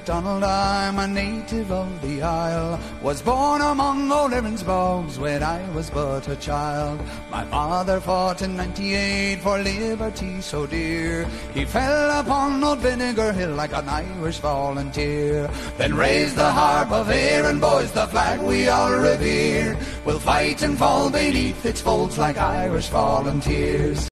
MacDonald, I'm a native of the Isle. Was born among old Erin's bogs when I was but a child. My father fought in '98 for liberty so dear. He fell upon old Vinegar Hill like an Irish volunteer. Then raise the harp of Erin, boys, the flag we all revere. We'll fight and fall beneath its folds like Irish volunteers.